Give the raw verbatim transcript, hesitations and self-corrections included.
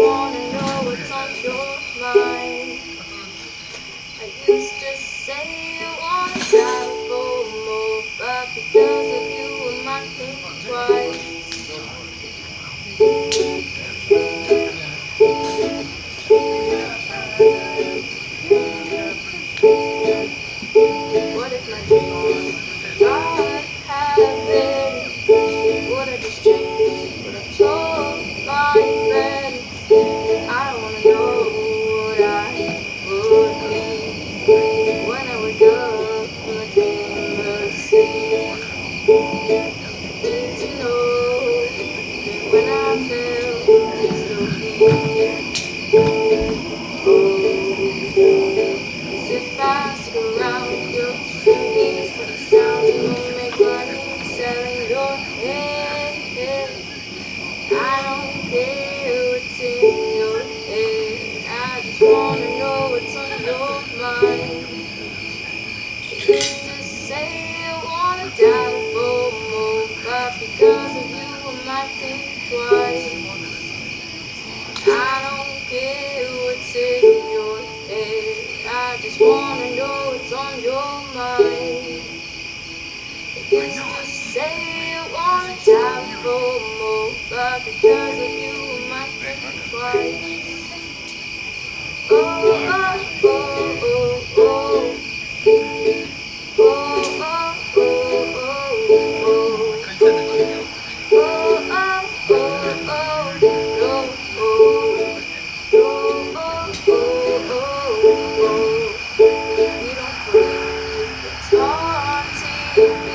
wanna know what's on your mind. I used to say I wanna die for more, but because of you I might think twice. What if my dreams God have it? Would I just change? Would I told my friends? I don't wanna know what I would be when I wake up from a dream asleep. Need to know that when I fell, you'd still be here. Oh, as if I stick around, you'll soon be for the sounds you won't make money selling your head. I don't care what's in your head, I just wanna know what's on your mind. I used to say I wanna die for more, but because of you I might think twice. I don't care what's in your head, I just wanna know what's on your mind. I used to say I wanna die for more, but because of you I might think twice. Oh, oh, oh, oh, oh. Oh, oh, oh, oh, oh. Oh, oh, oh, oh, oh, oh. Oh, oh, oh, oh, oh. We don't believe it's hard to be